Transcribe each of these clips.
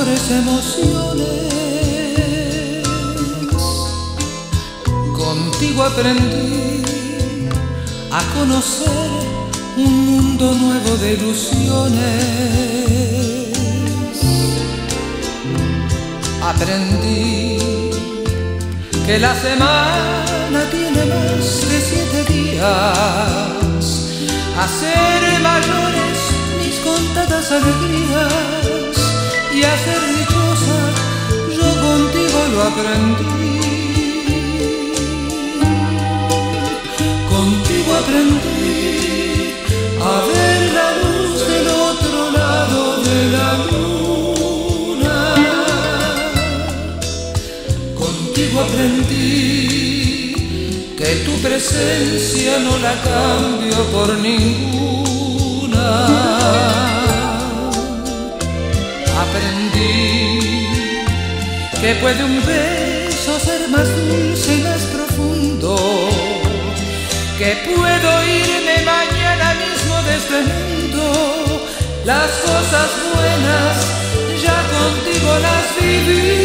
mejores emociones. Contigo aprendí a conocer un mundo nuevo de ilusiones. Aprendí que la semana tiene más de 7 días, a ser mayores mis contadas alegrías y a ser dichosa yo contigo lo aprendí. Contigo aprendí a ver la luz del otro lado de la luna. Contigo aprendí que tu presencia no la cambio por ninguna. Aprendí que puede un beso ser más dulce y más profundo, que puedo irme mañana mismo de este mundo. Las cosas buenas ya contigo las viví.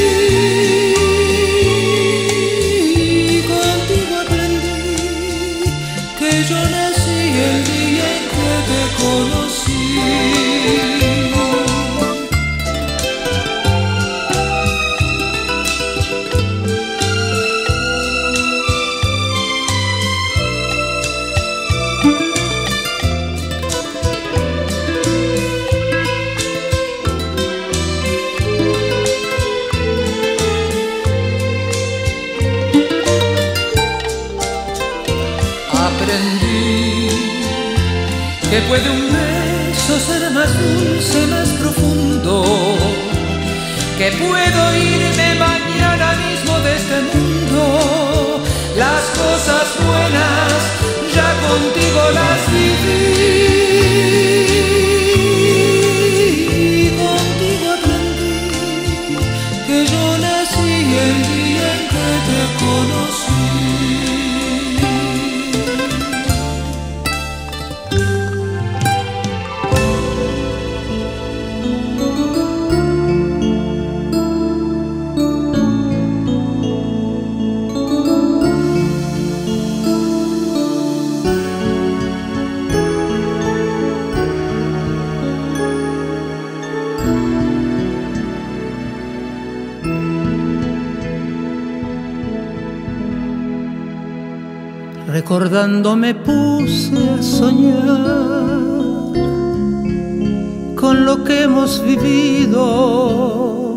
Contigo aprendí que yo nací el día en que te conocí. Aprendí que puede un beso ser más dulce, más profundo, que puedo irme mañana mismo de este mundo. Las cosas buenas ya contigo las viví. Contigo aprendí que yo nací el día en que te conocí. Recordando me puse a soñar con lo que hemos vivido.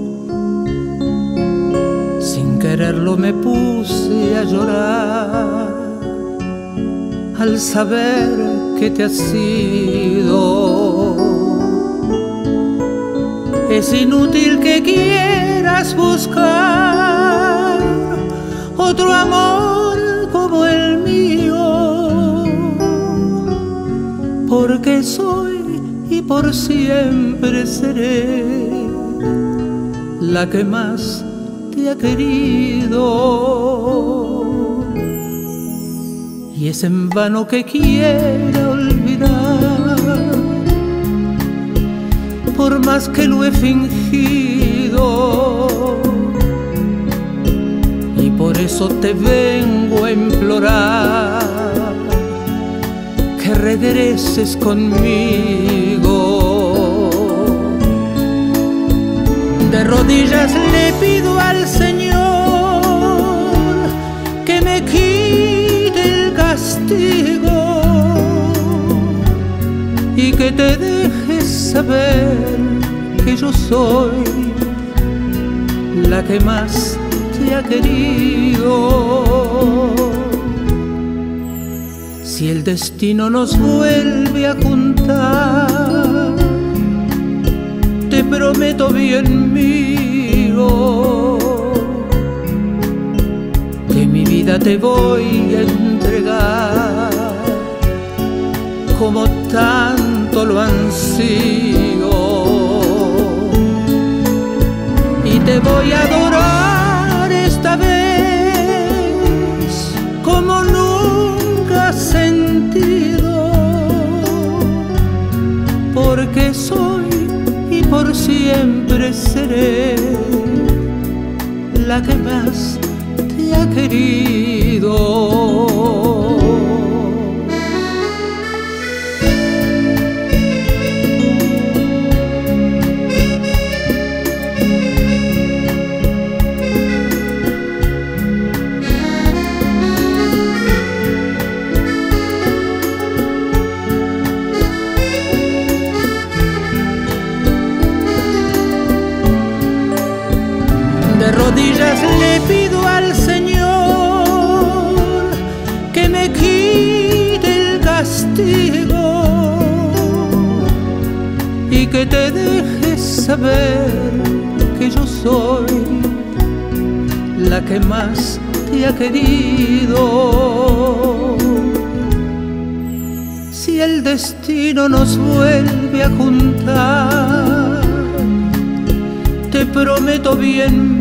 Sin quererlo me puse a llorar al saber que te has ido. Es inútil que quieras buscar otro amor como el mío, porque soy y por siempre seré la que más te ha querido. Y es en vano que quiera olvidar, por más que lo he fingido. Por eso te vengo a implorar que regreses conmigo. De rodillas le pido al Señor que me quite el castigo y que te dejes saber que yo soy la que más te ha querido. Si el destino nos vuelve a juntar, te prometo, bien mío, que mi vida te voy a entregar como tanto lo ansío, y te voy a adorar esta vez como nunca has sentido, porque soy y por por siempre seré la que más te ha querido. De rodillas le pido al Señor que me quite el castigo y que te dejes saber que yo soy la que más te ha querido. Si el destino nos vuelve a juntar, te prometo, bien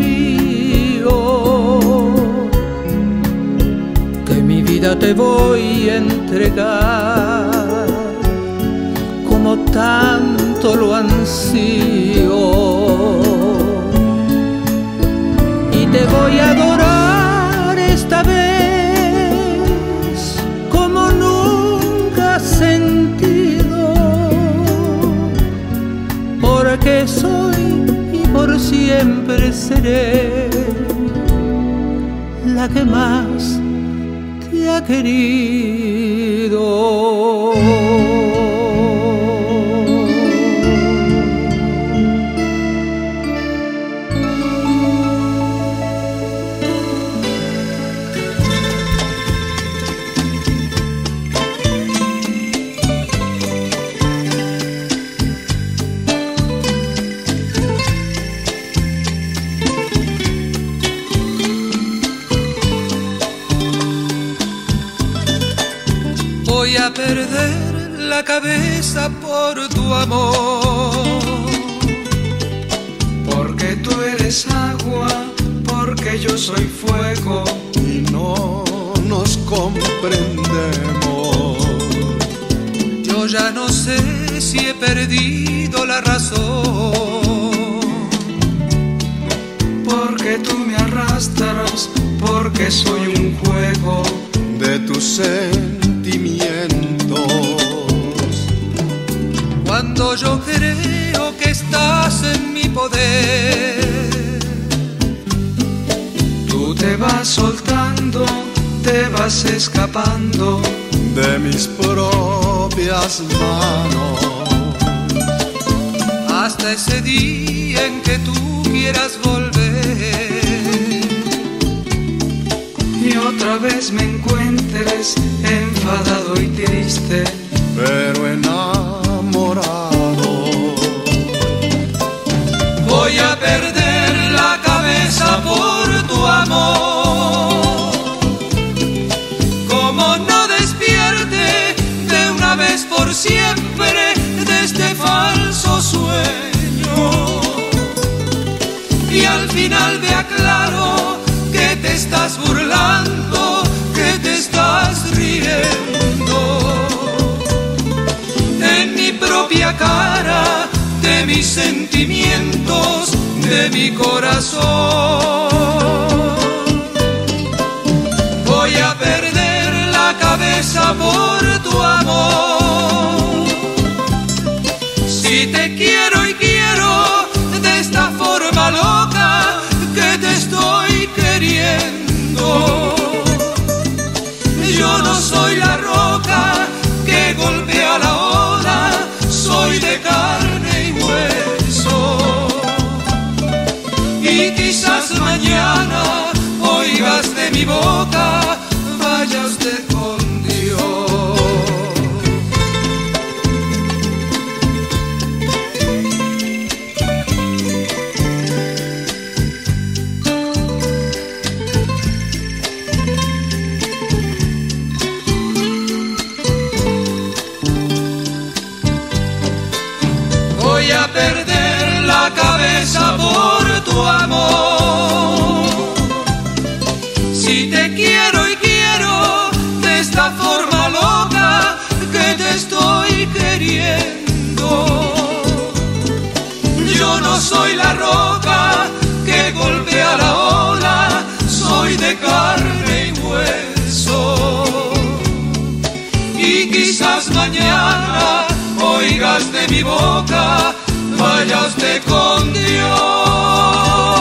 mío, que mi vida te voy a entregar como tanto lo ansío, y te voy a adorar esta vez como nunca has sentido, porque soy por siempre seré la que más te ha querido. Voy a perder la cabeza por tu amor, porque tú eres agua, porque yo soy fuego y no nos comprendemos. yo ya no sé si he perdido la razón, porque tú me arrastras, porque soy un juego de tus sentimientos. cuando yo creo que estás en mi poder, tú te vas soltando, te vas escapando de mis propias manos. hasta ese día en que tú quieras volver y otra vez me encuentres enfadado y triste, pero enamorado. voy a perder la cabeza por tu amor. Como no despierte de una vez por siempre de este falso sueño, y al final vea claro que te estás burlando, que te estás riendo en mi propia cara, de mis sentimientos, de mi corazón. Voy a perder la cabeza por tu amor. Si te quiero y quiero de esta forma loca que te estoy queriendo, yo no soy la roca que golpea la ola, soy de carne y hueso. Y quizás mañana oigas de mi boca, vaya usted con Dios. Voy a perder la cabeza por tu amor. Si te quiero y quiero de esta forma loca que te estoy queriendo, yo carne y hueso. Y quizás mañana oigas de mi boca, vaya usted con Dios.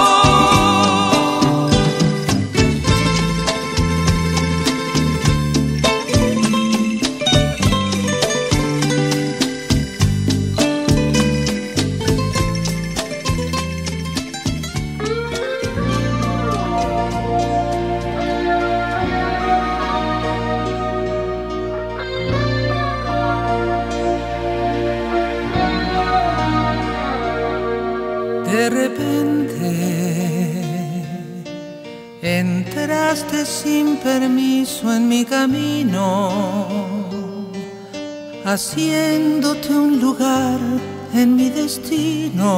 De repente entraste sin permiso en mi camino, haciéndote un lugar en mi destino,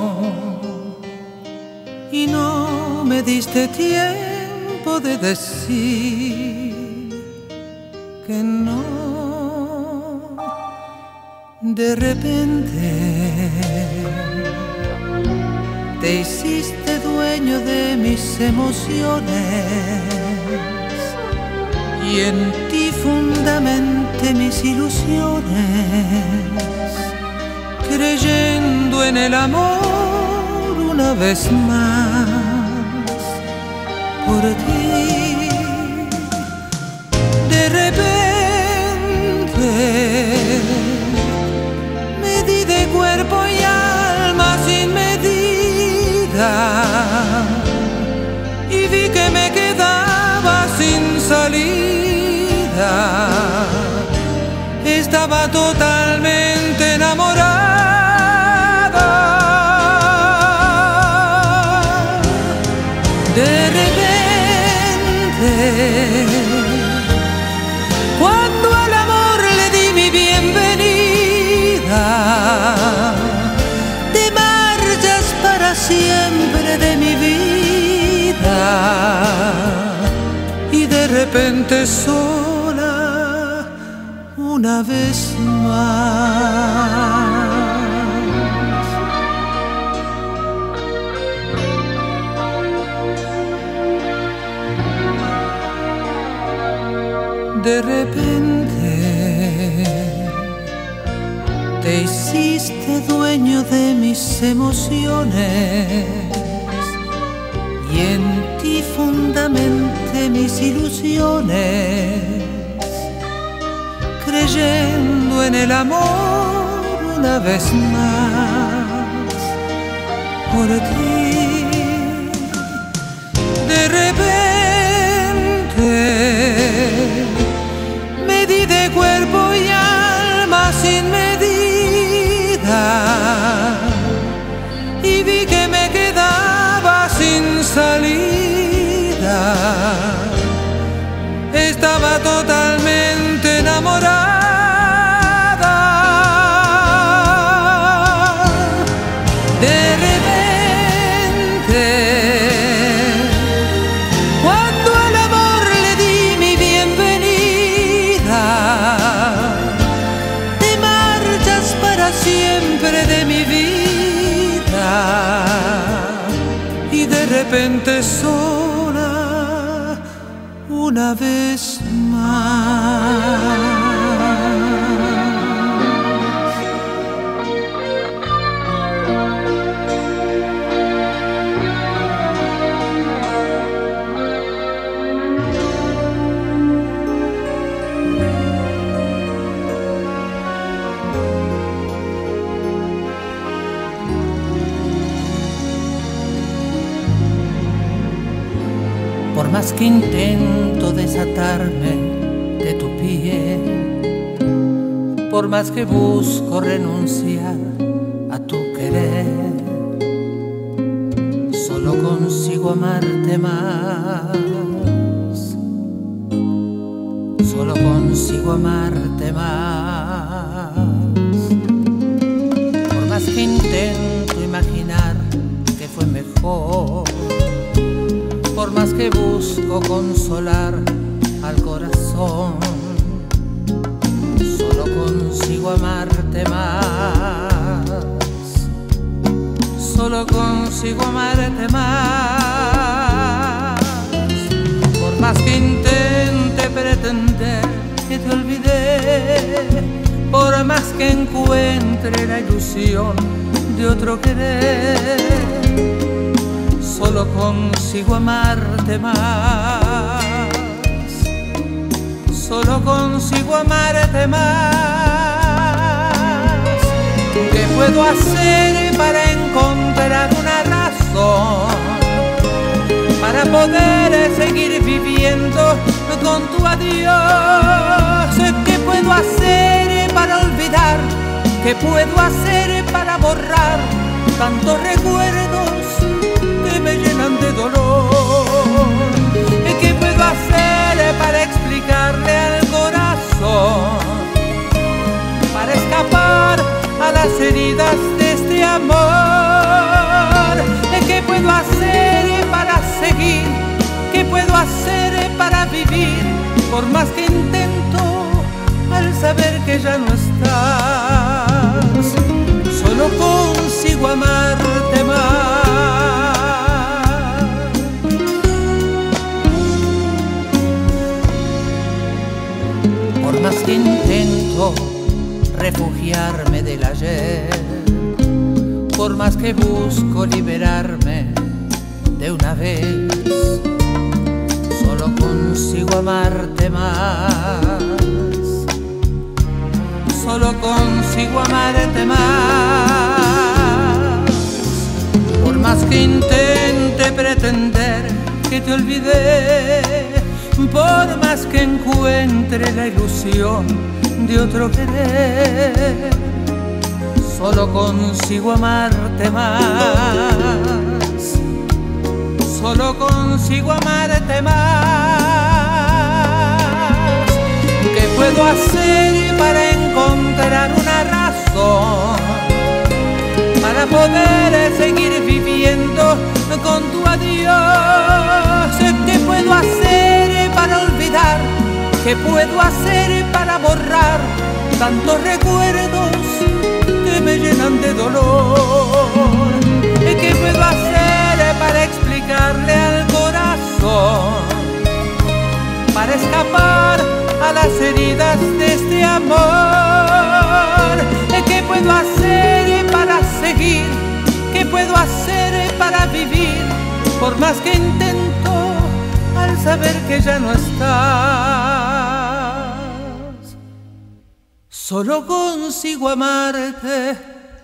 y no me diste tiempo de decir que no. De repente te hiciste dueño de mis emociones y en ti fundamenté mis ilusiones, creyendo en el amor una vez más por ti. De repente me di de cuerpo y alma sin medida y vi que me quedaba sin salida. Estaba totalmente enamorada. De repente, cuando al amor le di mi bienvenida, te marchas para siempre de mi vida. Y de repente sola, una vez más. De repente te hiciste dueño de mis emociones y en ti fundamenté mis ilusiones, creyendo en el amor una vez más por ti. De repente me di de cuerpo y alma sin medida y vi que me quedaba sin salida. Estaba totalmente enamorada. De repente, cuando al amor le di mi bienvenida, te marchas para siempre de mi vida. Y de repente sola, una vez más. Por más que intento desatarme de tu piel, por más que busco renunciar a tu querer, solo consigo amarte más, solo consigo amarte más. Por más que intento imaginar que fue mejor, por más que busco consolar al corazón, solo consigo amarte más, solo consigo amarte más. que te olvidé, por más que encuentre la ilusión de otro querer, solo consigo amarte más, solo consigo amarte más. ¿Qué puedo hacer para encontrar una razón para poder seguir viviendo con tu adiós? ¿Qué puedo hacer para olvidar? ¿Qué puedo hacer para borrar tantos recuerdos que me llenan de dolor? ¿Qué puedo hacer para explicarle al corazón, para escapar a las heridas de este amor? ¿Qué puedo hacer para seguir? ¿Qué puedo hacer para vivir? Por más que intento, al saber que ya no estás, solo consigo amarte más. Por más que intento refugiarme del ayer, por más que busco liberarme de una vez, solo consigo amarte más, solo consigo amarte más. Por más que intente pretender que te olvidé, por más que encuentre la ilusión de otro querer, solo consigo amarte más, solo consigo amarte más. ¿Qué puedo hacer para encontrar una razón para poder seguir viviendo con tu adiós? ¿Qué puedo hacer para olvidar? ¿Qué puedo hacer para borrar tantos recuerdos que me llenan de dolor? ¿Qué puedo hacer para explicarle al corazón, para escapar a las heridas de este amor? ¿Qué puedo hacer para seguir? ¿Qué puedo hacer para vivir? Por más que intento, al saber que ya no estás, solo consigo amarte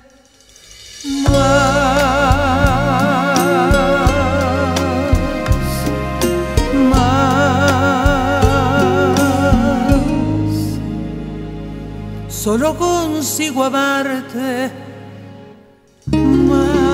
más, solo consigo amarte más.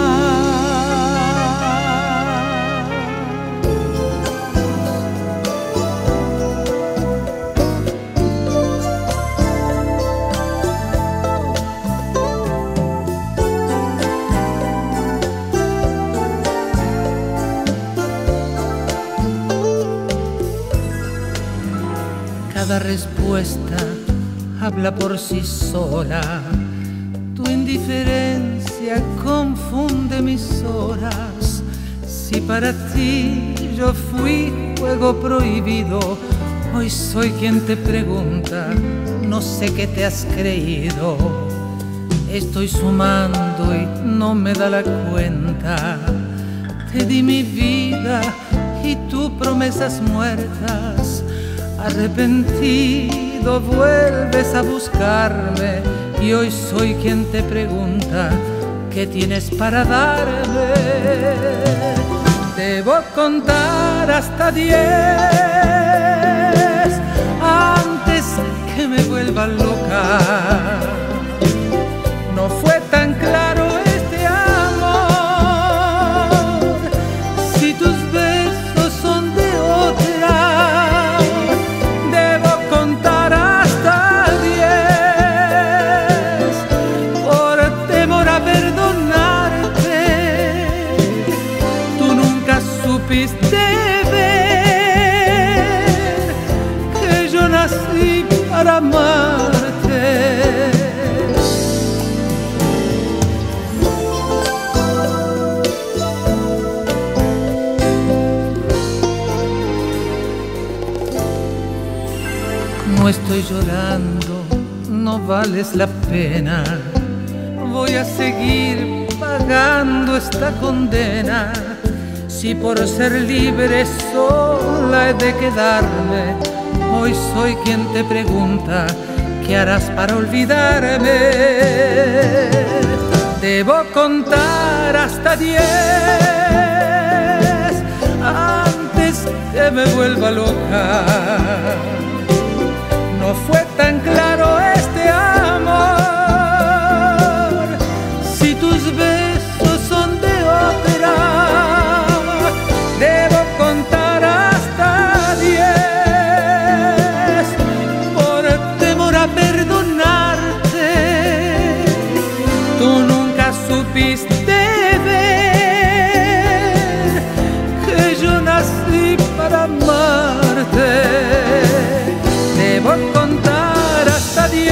Cada respuesta habla por sí sola. Tu indiferencia confunde mis horas. Si para ti yo fui fuego prohibido, hoy soy quien te pregunta, no sé qué te has creído. Estoy sumando y no me da la cuenta. Te di mi vida y tú promesas muertas. Arrepentido vuelves a buscarme y hoy soy quien te pregunta qué tienes para darme. Debo contar hasta 10 antes que me vuelva loca. No fue tan claro este amor, si tus besos son de otra. Debo contar hasta 10 por temor a perdonarte. Tú nunca supiste ver que yo nací para amarte. estoy llorando, no vales la pena. Voy a seguir pagando esta condena. Si por ser libre sola he de quedarme, hoy soy quien te pregunta ¿qué harás para olvidarme? Debo contar hasta 10 antes que me vuelva loca. No fue tan claro este amor. Si tus besos son de ópera, debo contar hasta 10 por temor a perdonarte. Tú nunca supiste ver que yo nací para amarte. Debo contar hasta 10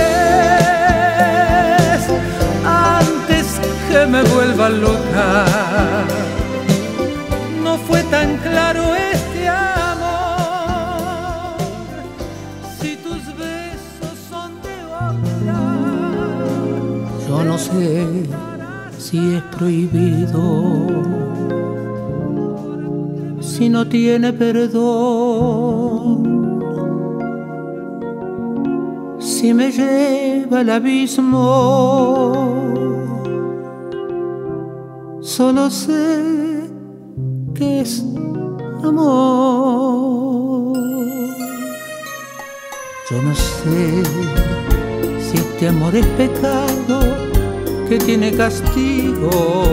antes que me vuelva loca. No fue tan claro este amor. Si tus besos son de otra. Yo no sé si es prohibido, si no tiene perdón, si me lleva al abismo. Solo sé que es amor. Yo no sé si este amor es pecado que tiene castigo,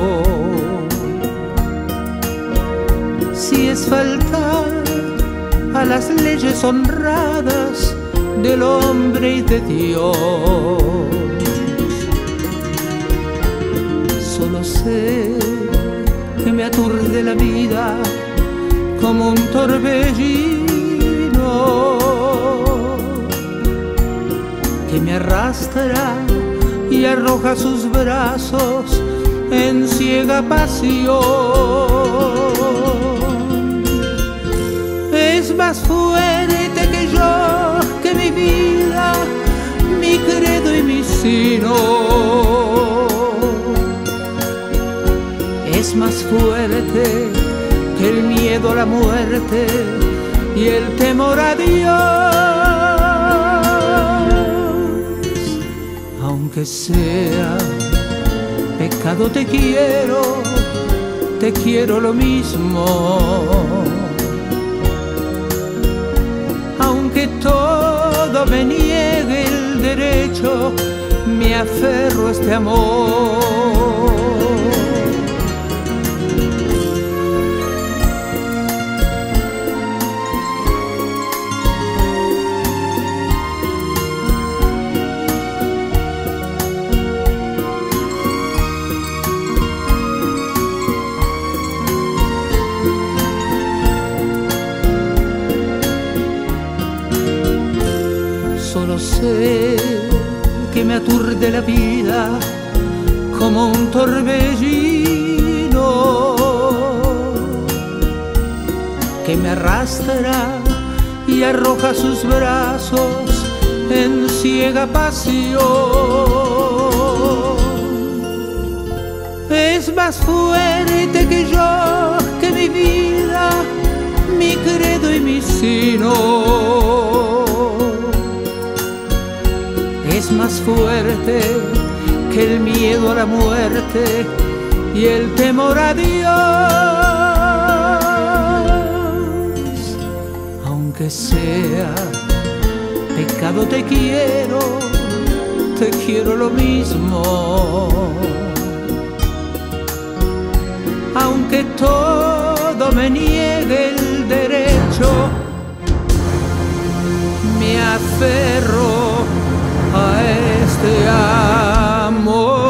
si es faltar a las leyes honradas del hombre y de Dios. Solo sé que me aturde la vida como un torbellino que me arrastra y arroja sus brazos en ciega pasión. Es más fuerte que yo, que mi vida, mi credo y mi sino. Es más fuerte que el miedo a la muerte y el temor a Dios. Aunque sea pecado, te quiero lo mismo. Aunque todo me niegue el derecho, me aferro a este amor. Solo sé que me aturde la vida como un torbellino que me arrastra y arroja sus brazos en ciega pasión. Es más fuerte que yo, que mi vida, mi credo y mi sino. Es más fuerte que el miedo a la muerte y el temor a Dios. Aunque sea pecado, te quiero lo mismo. Aunque todo me niegue el derecho, me aferro a este amor.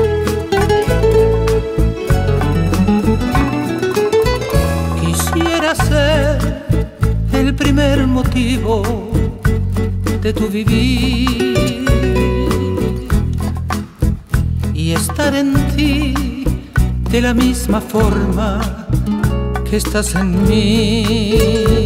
Quisiera quisiera ser el primer motivo de tu vivir y estar en ti de la misma forma que estás en mí.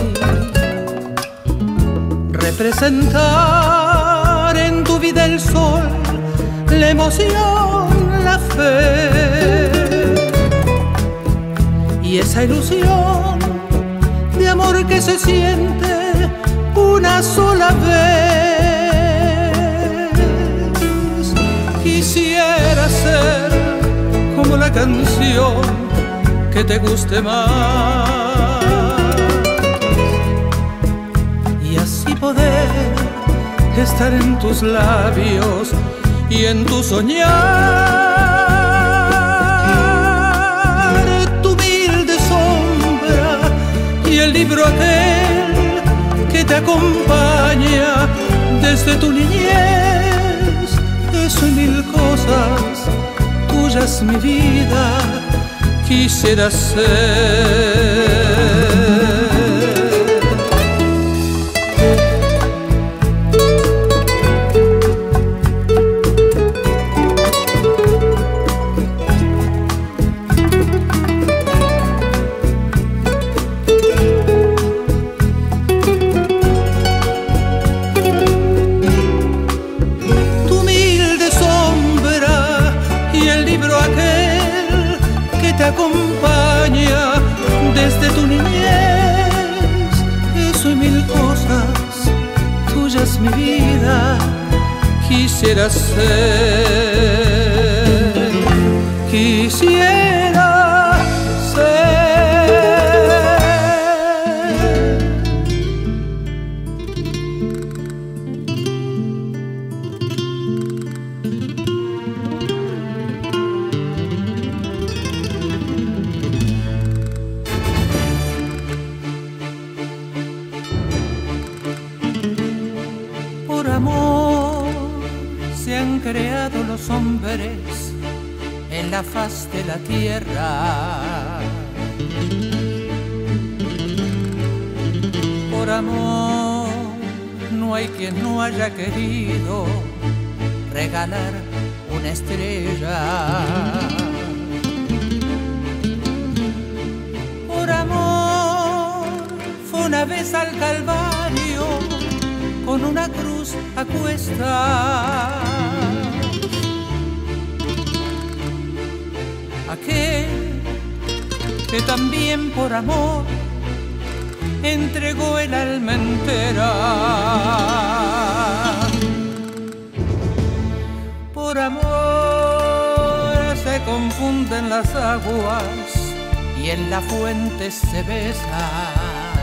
Representar en tu vida el sol, la emoción, la fe y esa ilusión de amor que se siente una sola vez. Quisiera ser como la canción que te guste más y así poder estar en tus labios y en tu soñar. Tu humilde sombra y el libro aquel que te acompaña desde tu niñez. Eso y mil cosas tuyas, mi vida, quisiera ser. Te acompaña desde tu niñez. Eso y mil cosas tuyas, mi vida, quisiera ser. Quisiera ser. Por amor se han creado los hombres en la faz de la tierra. Por amor no hay quien no haya querido regalar una estrella. Por amor fue una vez al Calvario con una cruz a cuestas. Aquel que también por amor entregó el alma entera. Por amor se confunden las aguas y en la fuente se besan.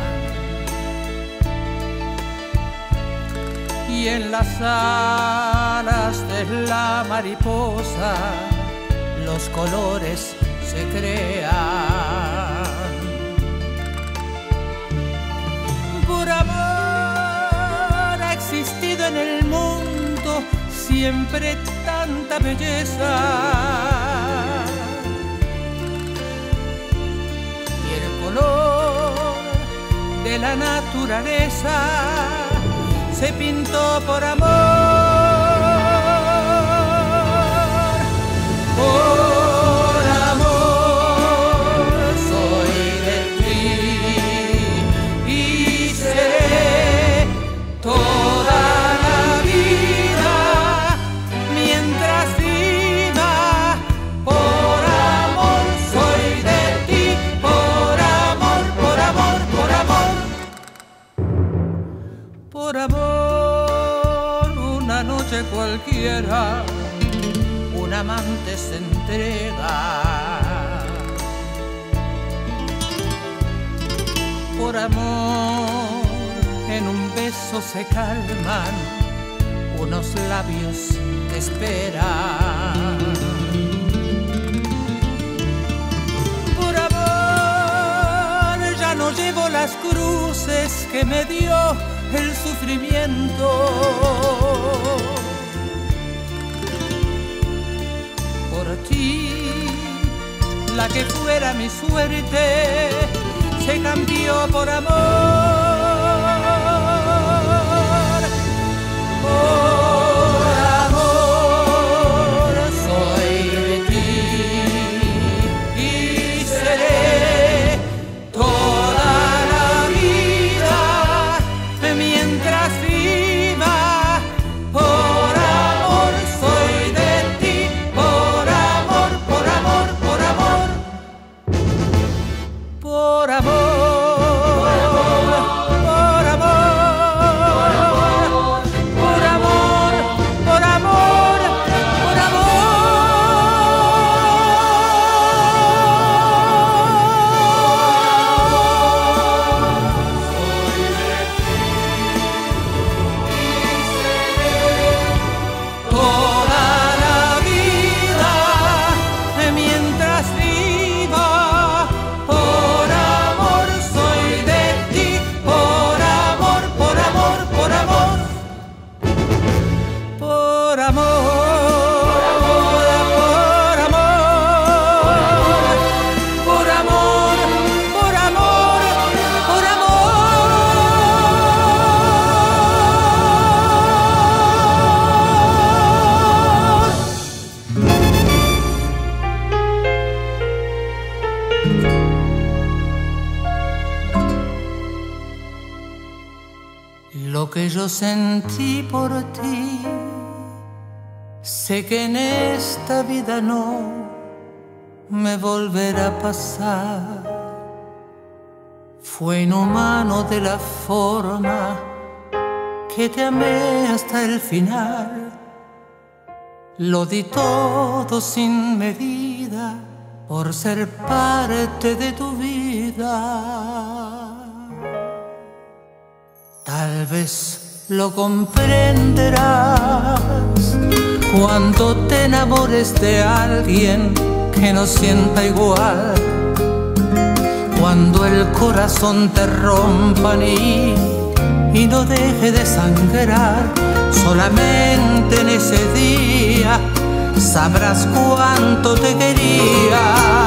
Y en las alas de la mariposa los colores se crean. Por amor ha existido en el mundo siempre tanta belleza. Y el color de la naturaleza se pintó por amor. Por amor soy de ti y seré toda la vida mientras viva. Por amor soy de ti, por amor, por amor, por amor. Por amor, una noche cualquiera, un amante se entrega. Por amor, en un beso se calman unos labios que esperan. Por amor, ya no llevo las cruces que me dio el sufrimiento. Por ti, la que fuera mi suerte se cambió por amor. Por amor soy de ti y seré toda la vida mientras viva. Por amor soy de ti, por amor, por amor, por amor, por amor. Lo que yo sentí por ti, sé que en esta vida no me volverá a pasar. Fue inhumano de la forma que te amé hasta el final. Lo di todo sin medida por ser parte de tu vida. Tal vez lo comprenderás cuando te enamores de alguien que no sienta igual. Cuando el corazón te rompan y no deje de sangrar. Solamente en ese día sabrás cuánto te quería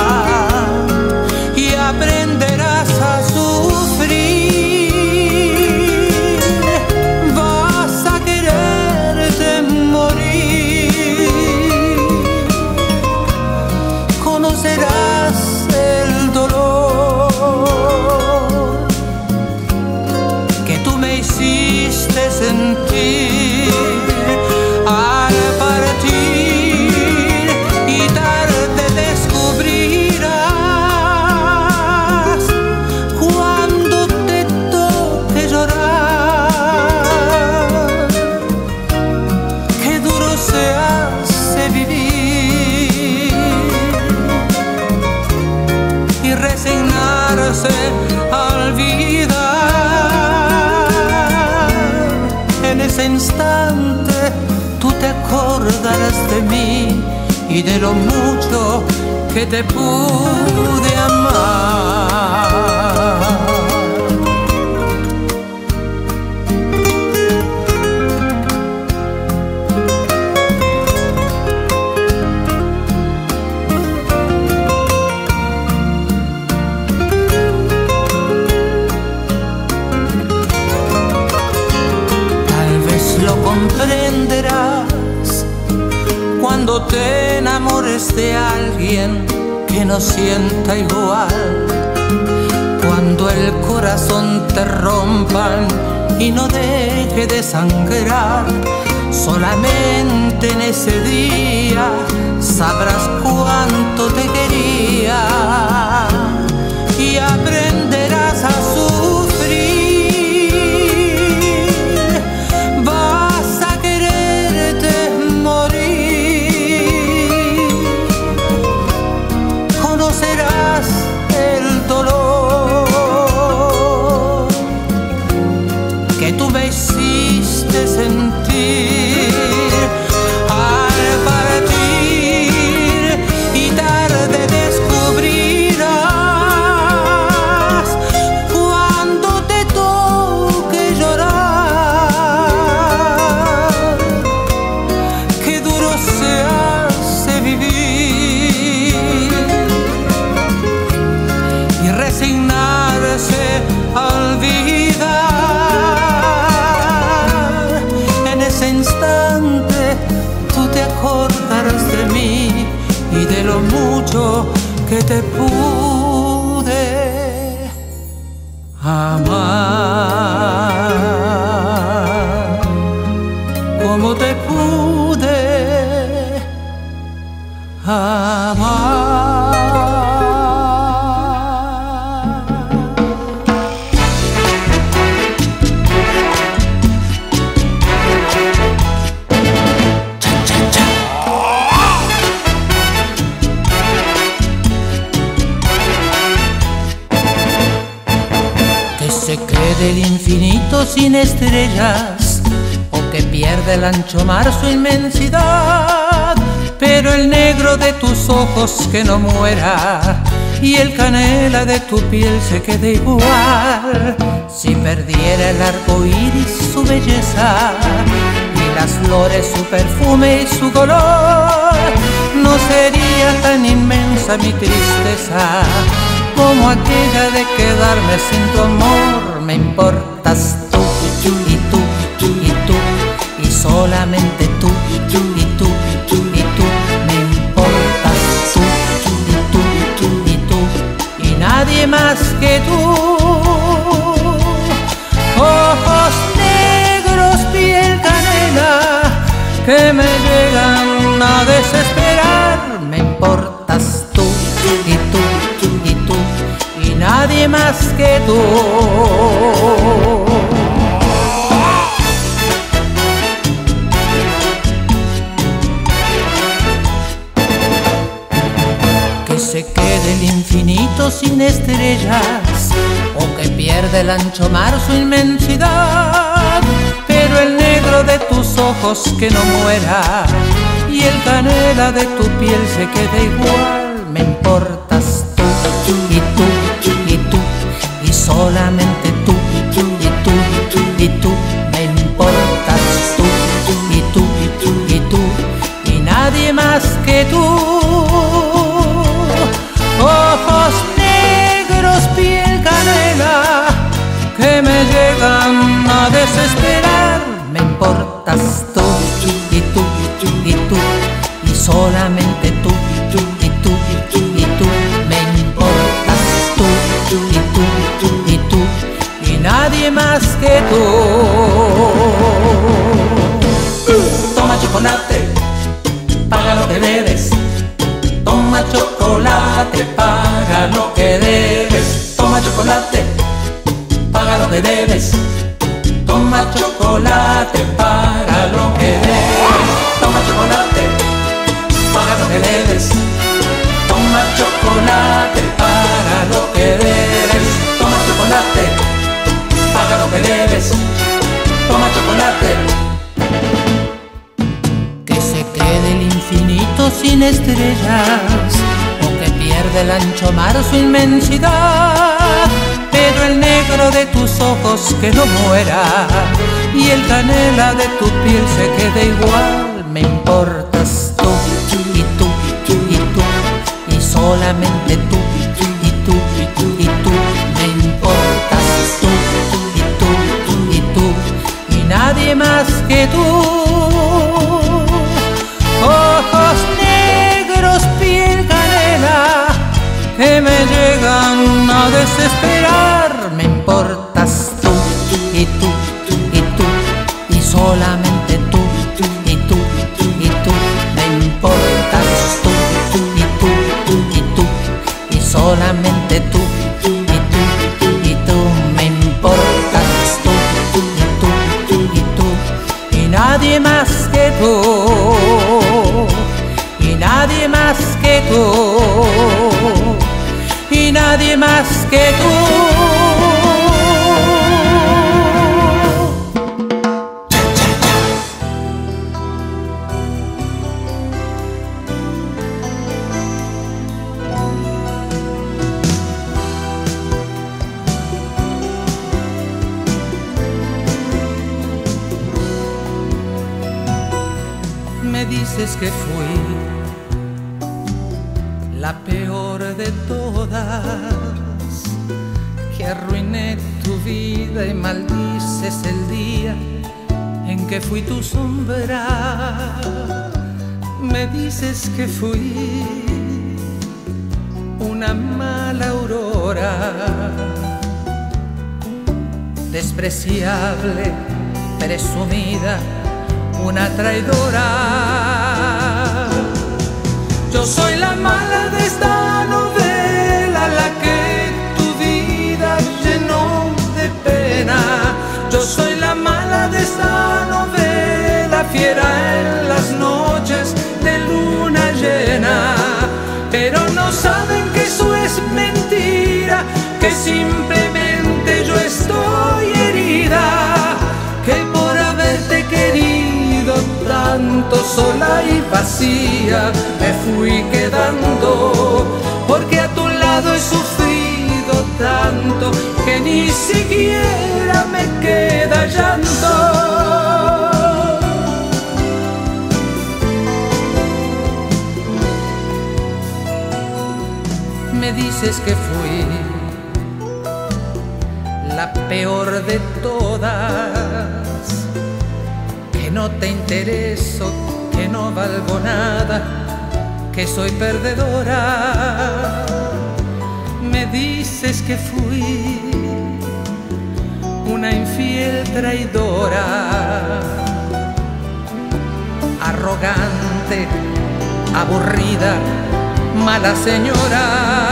y aprenderás a sufrir. Conocerás el dolor que tú me hiciste sentir al partir, y tarde descubrirás cuando te toque llorar qué duro se hace vivir y resignarse a olvidar. En ese instante tú te acordarás de mí y de lo mucho que te pude amar. Comprenderás cuando te enamores de alguien que no sienta igual. Cuando el corazón te rompan y no deje de sangrar. Solamente en ese día sabrás cuánto te quería y aprenderás a sufrir. Tú me hiciste sentir al partir y tarde descubrir olvidar. En ese instante tú te acordarás de mí y de lo mucho que te pude amar, como te pude amar. Se quede el infinito sin estrellas, o que pierde el ancho mar su inmensidad, pero el negro de tus ojos que no muera, y el canela de tu piel se quede igual. Si perdiera el arco iris su belleza, y las flores su perfume y su color, no sería tan inmensa mi tristeza como aquella de quedarme sin tu amor. Me importas tú y tú y tú, y solamente tú y tú y tú y tú. Me importas tú y tú y tú, y nadie más que tú. Ojos negros, piel canela, que me llegan a desesperar. Me importas tú y tú y tú, y nadie más que tú. Que se quede el infinito sin estrellas, o que pierda el ancho mar su inmensidad, pero el negro de tus ojos que no muera, y el canela de tu piel se quede igual. Me importas tú y tú y tú, y solamente tú y tú y tú. Me importas tú y tú y tú, y nadie más que tú. Ojos negros, piel canela, que me llegan a desesperar. Me importas tú y tú y tú, y solamente tú y tú y tú. Me importas tú y tú y tú, y nadie más que tú. Toma chocolate, paga lo que debes. Toma chocolate, paga lo que debes. Toma chocolate, paga lo que debes. Toma chocolate, paga lo que debes. Toma chocolate, paga lo que debes. Toma chocolate, paga lo que debes. Toma chocolate, paga lo que debes. Toma chocolate. Que se quede el infinito sin estrellas, o que pierda el ancho mar su inmensidad, pero el negro de tus ojos que no muera, y el canela de tu piel se quede igual. Me importas tú y tú y tú, y solamente tú y tú y tú. Me importas tú y tú y tú, y nadie más que tú. Ojos negros, piel canela, que me llegan a desesperar. Me importas tú y tú y tú, y solamente tú y tú y tú. Me importas tú y tú y tú, y solamente tú y tú y tú. Me importas tú y tú y tú, y nadie más que tú, y nadie más que tú, y nadie más que tú. Me dices que fui la peor de todas, que arruiné tu vida y maldices el día en que fui tu sombra. Me dices que fui una mala aurora, despreciable, presumida, una traidora. Yo soy la mala de esta novela, la que tu vida llenó de pena. Yo soy la mala de esta novela, fiera en las noches de luna llena. Pero no saben que eso es mentira, que simplemente yo estoy herida, que por haberte querido tanto sola y vacía me fui quedando, porque a tu lado he sufrido tanto que ni siquiera me queda llanto. Me dices que fui la peor de todas, que no te intereso, que no valgo nada, que soy perdedora. Me dices que fui una infiel traidora, arrogante, aburrida, mala señora.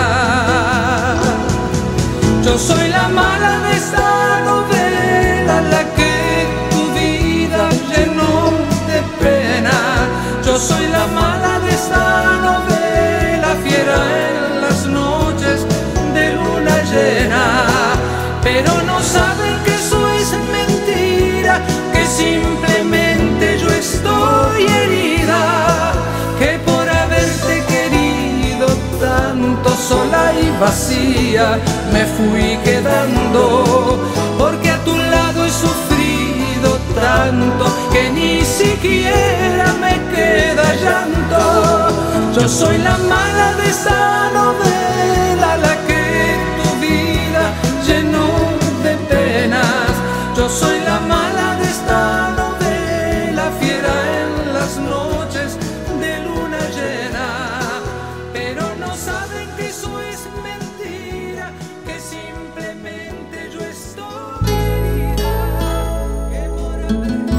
Yo soy la mala de esta novela, la que tu vida llenó de pena. Yo soy la mala de esta novela, fiera en las noches de luna llena. Pero no saben que eso es mentira, que simplemente yo estoy herida, que por haberte querido tanto sola y vacía me fui quedando, porque a tu lado he sufrido tanto que ni siquiera me queda llanto. Yo soy la mala de esta novela, la que tu vida llenó de penas. Yo soy la mala de esta novela, fiera en las noches de luna llena. Pero no saben que eso es mentira, que simplemente yo estoy herida, que por haberte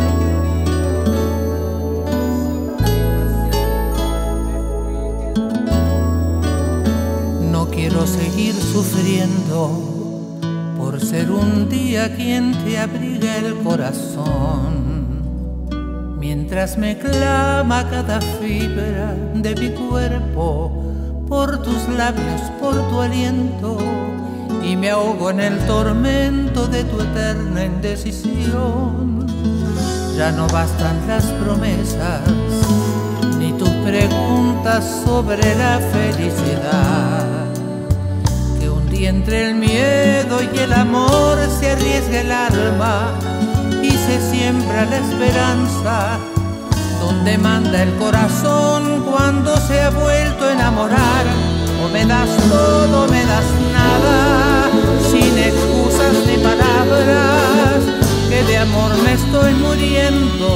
querido. No quiero seguir sufriendo por ser un día quien te abriga el corazón, mientras me clama cada fibra de mi cuerpo por tus labios, por tu aliento, y me ahogo en el tormento de tu eterna indecisión. Ya no bastan las promesas ni tus preguntas sobre la felicidad, que un día entre el miedo y el amor se arriesga el alma y se siembra la esperanza, donde manda el corazón cuando se ha vuelto a enamorar. O me das todo, o me das nada, sin excusas ni palabras, que de amor me estoy muriendo.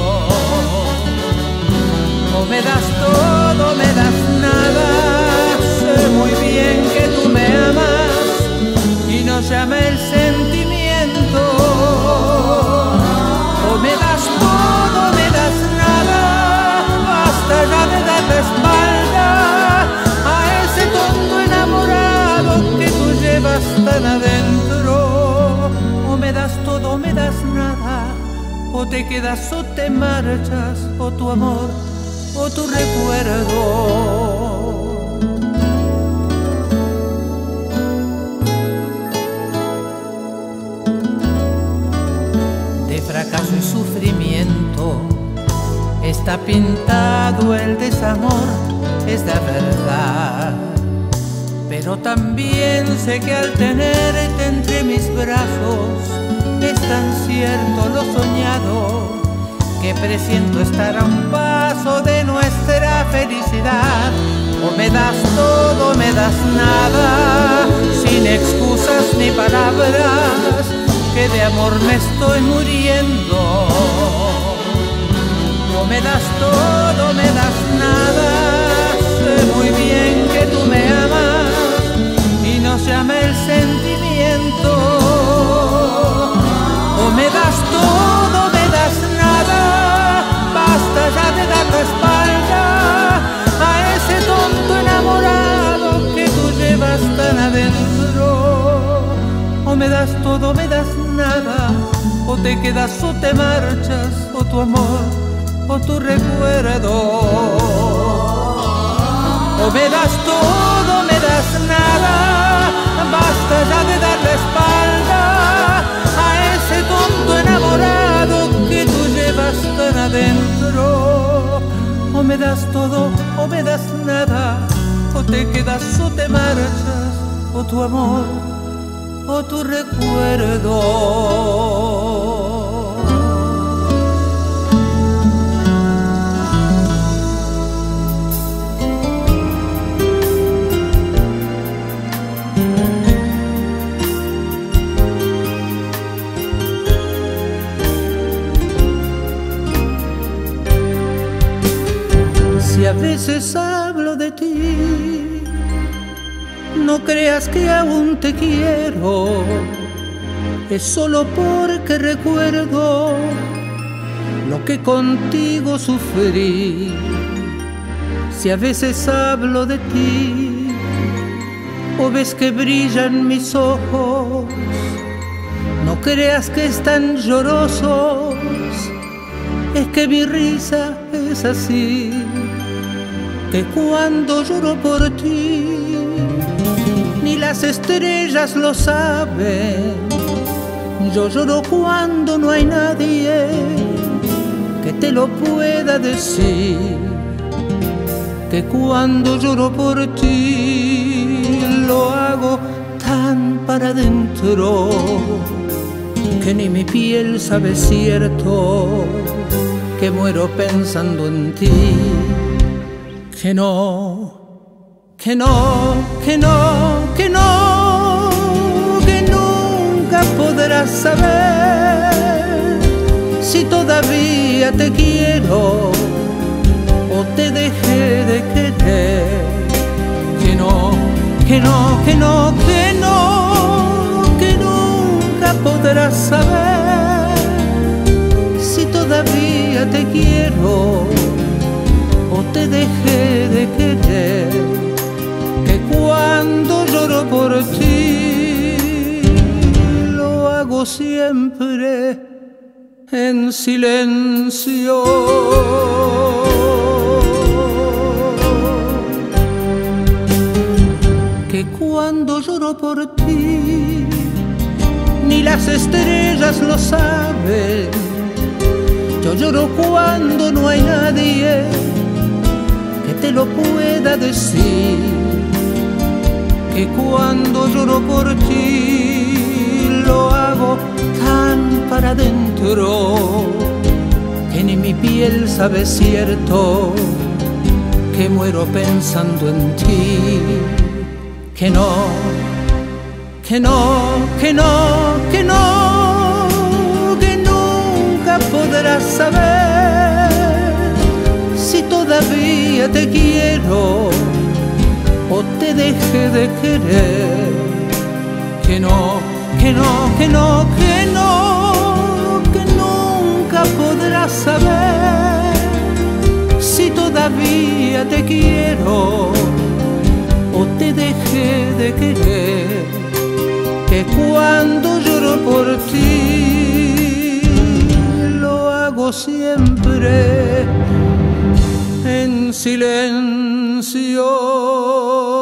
O me das todo, o me das nada, sé muy bien que tú me amas y no llama el sentimiento. O me das todo, o me das nada, basta ya de dar la espalda a ese tonto enamorado que tú llevas tan adentro. O me das todo, o me das nada, o te quedas o te marchas, o tu amor o tu recuerdo. De fracaso y sufrimiento está pintado el desamor, es la verdad. Pero también sé que al tenerte entre mis brazos es tan cierto lo soñado, que presiento estar a un paso de nuestra felicidad. O me das todo, o me das nada, sin excusa promesas ni palabras, que de amor me estoy muriendo. No me das todo, me das nada. Sé muy bien que tú me amas y no se ama el sentimiento. O me das todo, me das nada. Basta ya de dar la espalda a ese tonto enamorado que tú llevas tan adentro. O me das todo, me das nada. O te quedas o te marchas, o tu amor o tu recuerdo. O me das todo, me das nada. Basta ya de dar la espalda a ese tonto enamorado que tú llevas tan adentro. O me das todo, o me das nada. O te quedas o te marchas, o tu amor o tu recuerdo. Si a veces hablo de ti, no creas que aún te quiero, es solo porque recuerdo lo que contigo sufrí. Si a veces hablo de ti, o ves que brillan mis ojos, no creas que están llorosos, es que mi risa es así, que cuando lloro por ti, ni las estrellas lo saben. Yo lloro cuando no hay nadie que te lo pueda decir, que cuando lloro por ti lo hago tan para adentro que ni mi piel sabe cierto, que muero pensando en ti. Que no, que no, que no, que no, que nunca podrás saber si todavía te quiero o te dejé de querer. Que no, que no, que no, que no, que nunca podrás saber si todavía te quiero o te dejé de querer, que cuando lloro por ti lo hago siempre en silencio. Que cuando lloro por ti ni las estrellas lo saben. Yo lloro cuando no hay nadie que te lo pueda decir, que cuando lloro por ti lo hago tan para adentro que ni mi piel sabe cierto, que muero pensando en ti. Que no, que no, que no, que no, que nunca podrás saber si todavía te quiero o te dejé de querer. Que no, que no, que no, que no, que nunca podrás saber si todavía te quiero o te dejé de querer. Que cuando lloro por ti lo hago siempre en silencio.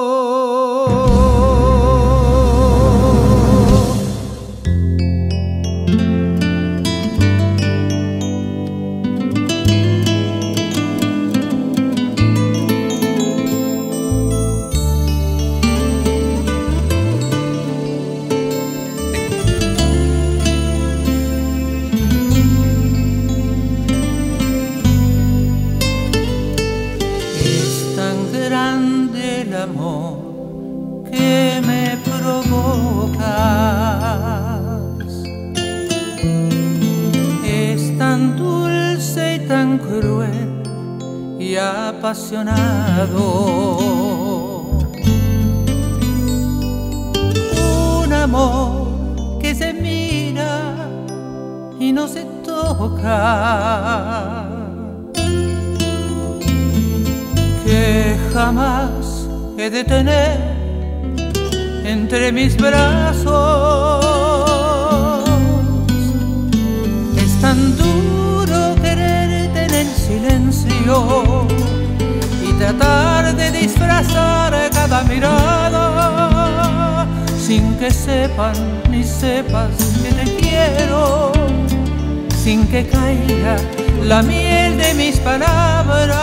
tan cruel y apasionado. Un amor que se mira y no se toca, que jamás he de tener entre mis brazos. Es tan duro quererte en el silencio y tratar de disfrazar cada mirada, sin que sepan ni sepas que te quiero, sin que caiga la miel de mis palabras.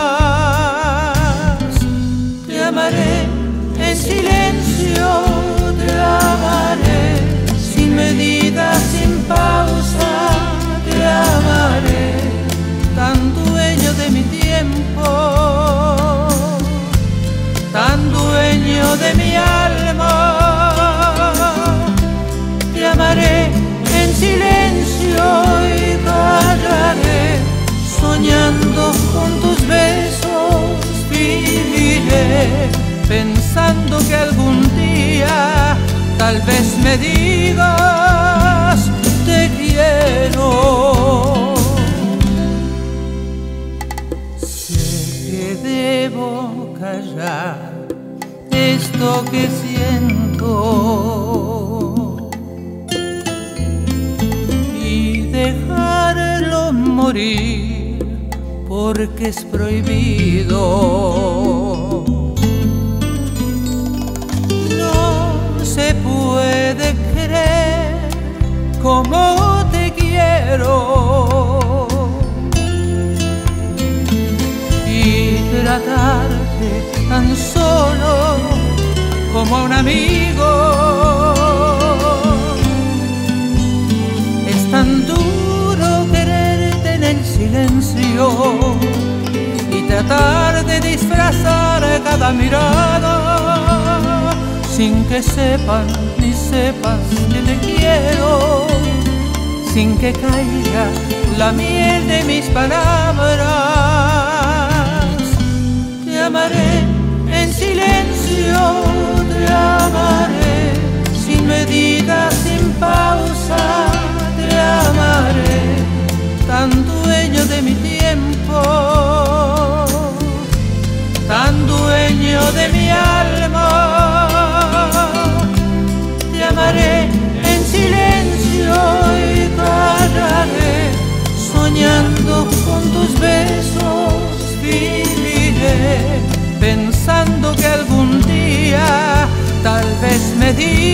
Te amaré en silencio, te amaré sin medida, sin pausa. Te amaré, tan dueño de mi tiempo, tan dueño de mi alma. Te amaré en silencio y callaré, soñando con tus besos viviré, pensando que algún día tal vez me digas te quiero. Sé que debo callar esto que siento y dejarlo morir porque es prohibido. No se puede creer como te quiero y tratarte tan solo como a un amigo. Es tan duro quererte en el silencio y tratar de disfrazar cada mirada, sin que sepan ni sepas que te quiero, sin que caiga la miel de mis palabras. Te amaré en silencio, te amaré sin medida, sin pausa. Te amaré, tan dueño de mi tiempo, tan dueño de mi alma. Te amaré en silencio y callaré, soñando con tus besos viviré, pensando que algún día tal vez me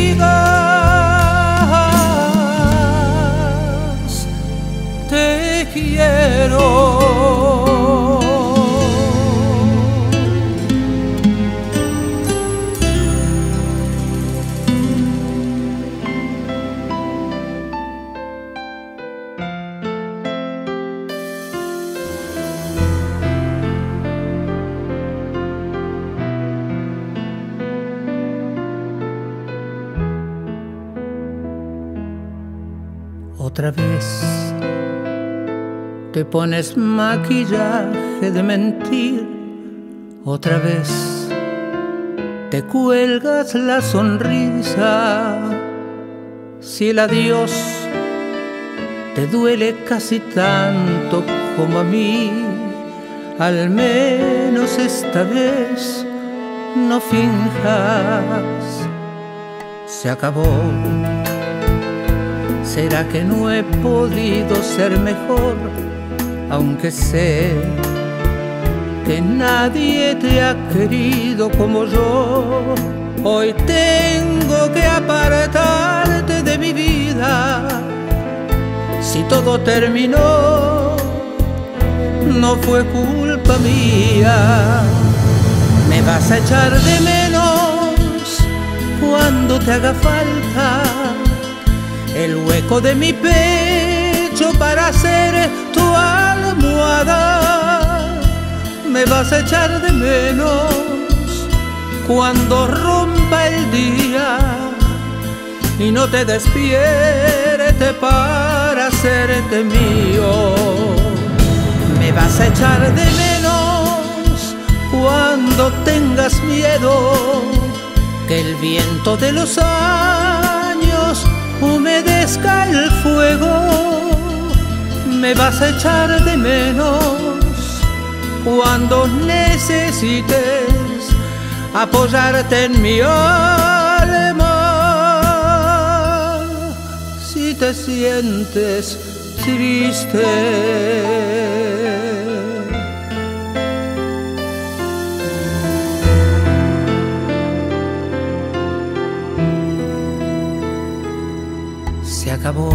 digas te quiero. Otra vez te pones maquillaje de mentir, otra vez te cuelgas la sonrisa. Si el adiós te duele casi tanto como a mí, al menos esta vez no finjas. Se acabó. ¿Será que no he podido ser mejor? Aunque sé que nadie te ha querido como yo, hoy tengo que apartarte de mi vida. Si todo terminó, no fue culpa mía. Me vas a echar de menos cuando te haga falta el hueco de mi pecho para ser tu almohada. Me vas a echar de menos cuando rompa el día y no te despierte para hacerte mío. Me vas vas a echar de menos cuando tengas miedo que el viento de los años humedezca el fuego. Me vas a echar de menos cuando necesites apoyarte en mi alma. Si te sientes triste, se acabó.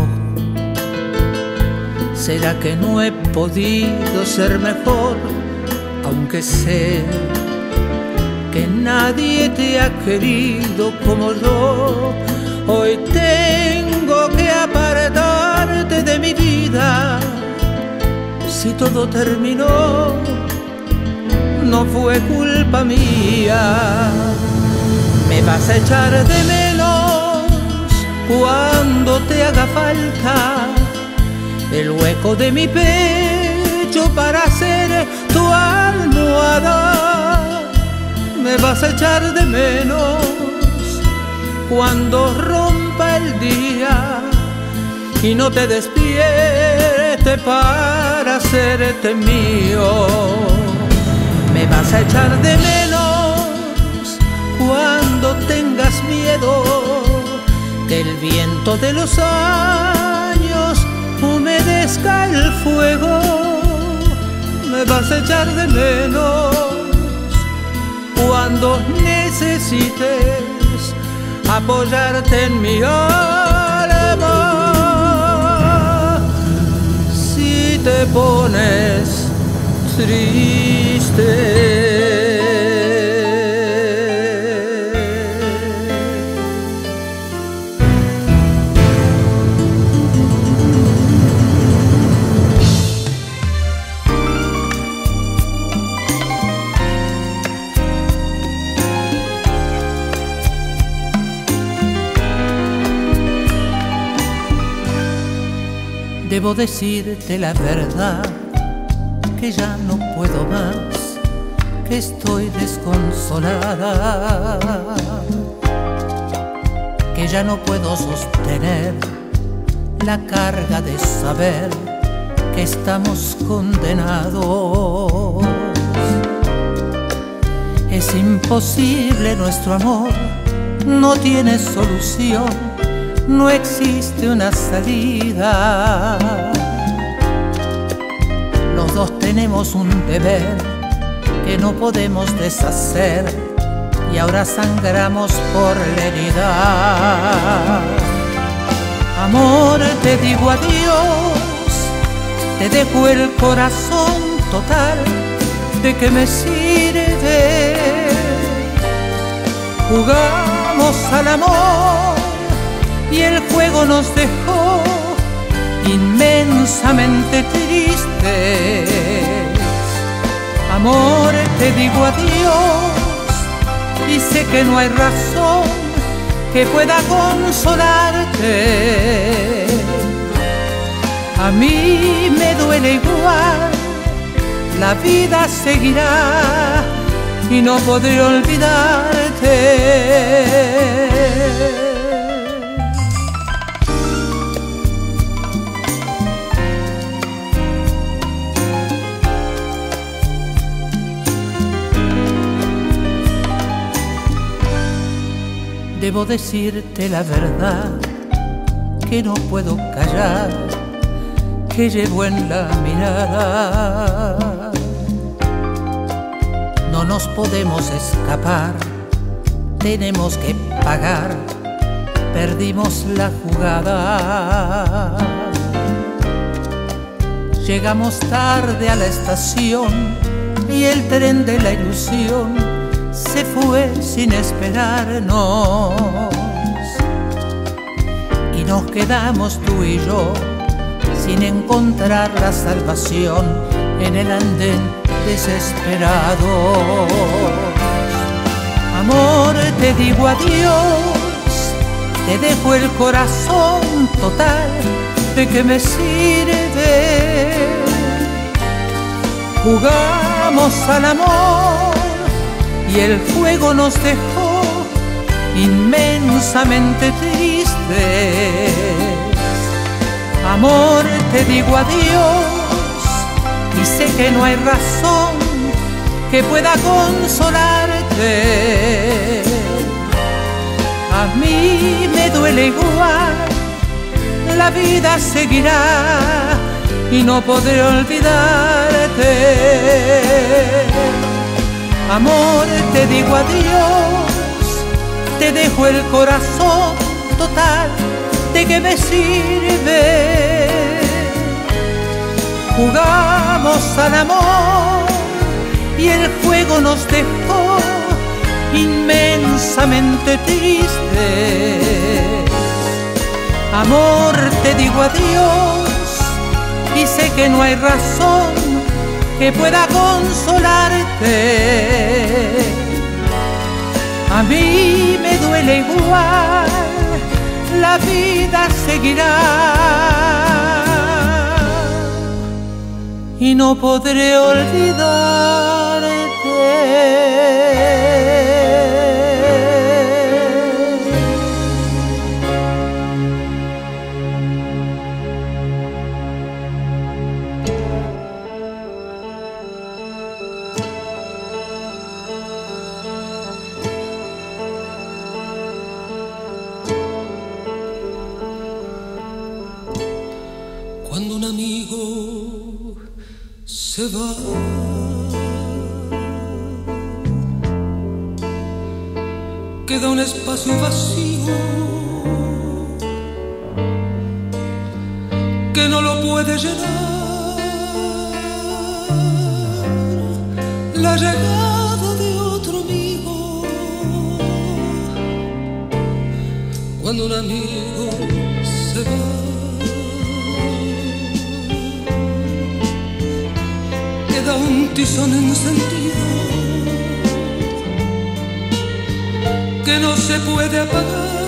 ¿Será que no he podido ser mejor? Aunque sé que nadie te ha querido como yo, hoy tengo que apartarte de mi vida. Si todo terminó, no fue culpa mía. Me vas a echar de menos cuando te haga falta el hueco de mi pecho para ser tu almohada. Me vas a echar de menos cuando rompa el día y no te despierte para hacerte mío. Me vas a echar de menos cuando tengas miedo que el viento de los años humedezca el fuego. Me vas a echar de menos cuando necesites apoyarte en mi alma. Si te pones triste, debo decirte la verdad, que ya no puedo más, que estoy desconsolada, que ya no puedo sostener la carga de saber que estamos condenados. Es imposible nuestro amor, no tiene solución, no existe una salida. Los dos tenemos un deber que no podemos deshacer y ahora sangramos por la herida. Amor, te digo adiós, te dejo el corazón total. ¿De qué me sirve? Jugamos al amor y el juego nos dejó inmensamente tristes. Amor, te digo adiós y sé que no hay razón que pueda consolarte. A mí me duele igual, la vida seguirá y no podré olvidarte. Debo decirte la verdad, que no puedo callar, que llevo en la mirada. No nos podemos escapar, tenemos que pagar, perdimos la jugada. Llegamos tarde a la estación y el tren de la ilusión se fue sin esperarnos, y nos quedamos tú y yo sin encontrar la salvación en el andén desesperado. Amor, te digo adiós, te dejo el corazón total. ¿De qué me sirve Jugamos al amor y el fuego nos dejó inmensamente tristes. Amor, te digo adiós y sé que no hay razón que pueda consolarte. A mí me duele igual, la vida seguirá y no podré olvidarte. Amor, te digo adiós, te dejo el corazón total, ¿de qué me sirve? Jugamos al amor y el fuego nos dejó inmensamente tristes. Amor, te digo adiós y sé que no hay razón que pueda consolarte. A mí me duele igual, la vida seguirá y no podré olvidarte. Cuando un amigo se va, queda un espacio vacío que no lo puede llenar la llegada de otro amigo. Cuando un amigo se va, queda un tizón encendido que no se puede apagar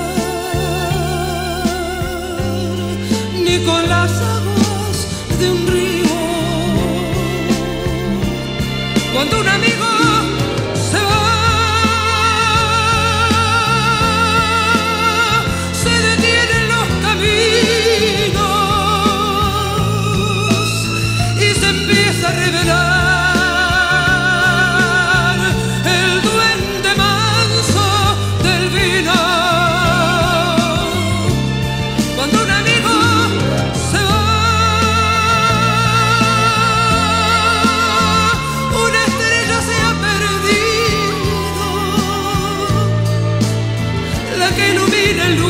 ni con las aguas de un río. Cuando un amigo se va, se detienen los caminos y se empieza a revelar que ilumina el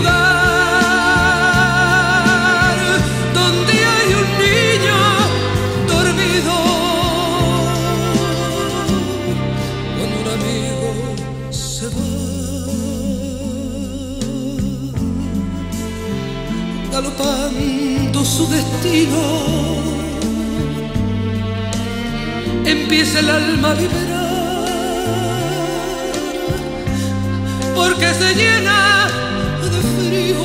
lugar donde hay un niño dormido. Cuando un amigo se va, galopando su destino, empieza el alma a vibrar, porque se llena de frío.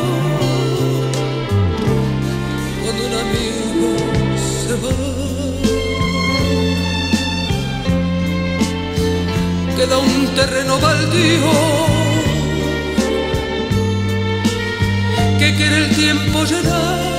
Cuando un amigo se va, queda un terreno baldío que quiere el tiempo llenar